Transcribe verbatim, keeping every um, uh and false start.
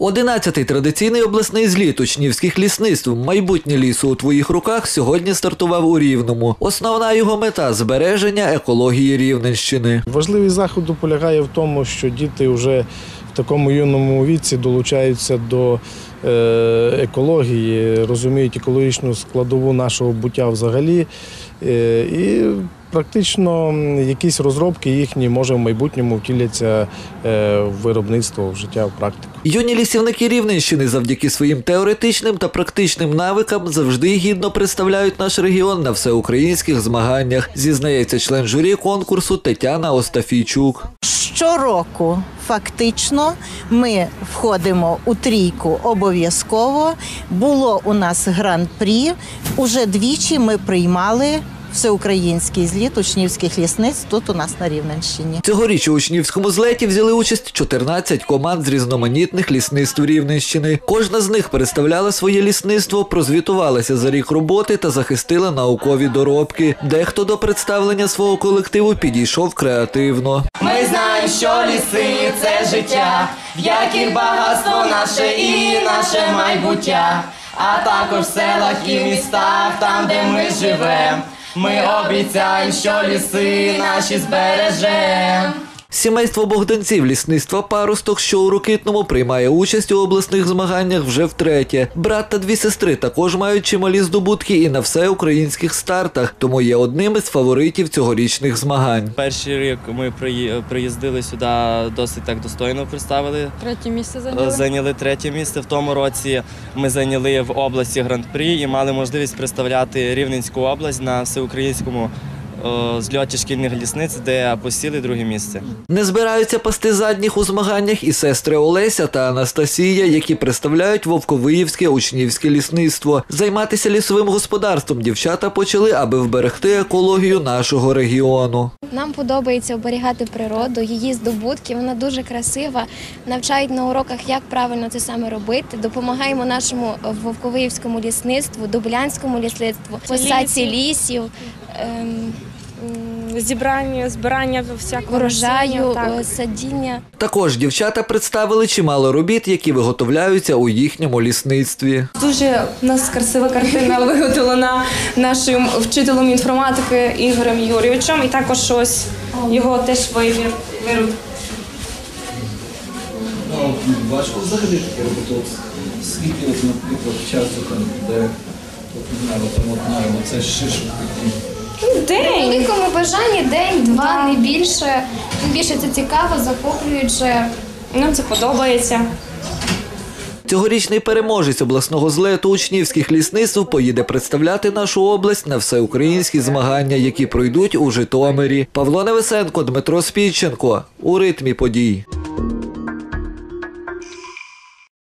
Одинадцятий традиційний обласний зліт учнівських лісництв «Майбутнє лісу у твоїх руках» сьогодні стартував у Рівному. Основна його мета – збереження екології Рівненщини. Важливість заходу полягає в тому, що діти вже в такому юному віці долучаються до екології, розуміють екологічну складову нашого буття взагалі. І практично якісь розробки їхні, може, в майбутньому втіляться в виробництво, в життя, в практику. Юні лісівники Рівненщини завдяки своїм теоретичним та практичним навикам завжди гідно представляють наш регіон на всеукраїнських змаганнях, зізнається член журі конкурсу Тетяна Остафійчук. Щороку фактично ми входимо у трійку обов'язково. Було у нас гран-прі, уже двічі ми приймали всеукраїнський зліт учнівських лісництв тут у нас на Рівненщині. Цьогоріч у учнівському злеті взяли участь чотирнадцять команд з різноманітних лісництв Рівненщини. Кожна з них представляла своє лісництво, прозвітувалася за рік роботи та захистила наукові доробки. Дехто до представлення свого колективу підійшов креативно. Ми знаємо, що ліси – це життя, в яких багатство наше і наше майбуття, а також в селах і містах, там, де ми живемо. Ми обіцяємо, що ліси наші збережемо. Сімейство богданців лісництва «Паросток», що у Рокитному, приймає участь у обласних змаганнях вже втретє. Брат та дві сестри також мають чималі здобутки і на всеукраїнських стартах, тому є одним із фаворитів цьогорічних змагань. Перший рік ми приїздили сюди, досить так достойно представили. Третє місце зайняли. Зайняли третє місце. В тому році ми зайняли в області гран-прі і мали можливість представляти Рівненську область на всеукраїнському зльоті шкільних лісниць, де посіли друге місце. Не збираються пасти задніх у змаганнях і сестри Олеся та Анастасія, які представляють Вовковиївське учнівське лісництво. Займатися лісовим господарством дівчата почали, аби вберегти екологію нашого регіону. Нам подобається оберігати природу, її здобутки, вона дуже красива. Навчають на уроках, як правильно це саме робити. Допомагаємо нашому Вовковиївському лісництву, Дублянському лісництву, посадці лісів, ем... Зібрання, збирання всякого врожаю, садіння. Також дівчата представили чимало робіт, які виготовляються у їхньому лісництві. Дуже у нас красива картина виготовлена нашим вчителем інформатики Ігорем Юрійовичем. І також ось його теж вибір. Важко взагалі таке робити. Скільки, наприклад, часу, де це шишок такий? При великому бажанні день-два, не більше. Тим більше це цікаво, захоплююче. Нам це подобається. Цьогорічний переможець обласного злету учнівських лісництв поїде представляти нашу область на всеукраїнські змагання, які пройдуть у Житомирі. Павло Невесенко, Дмитро Спідченко. У ритмі подій.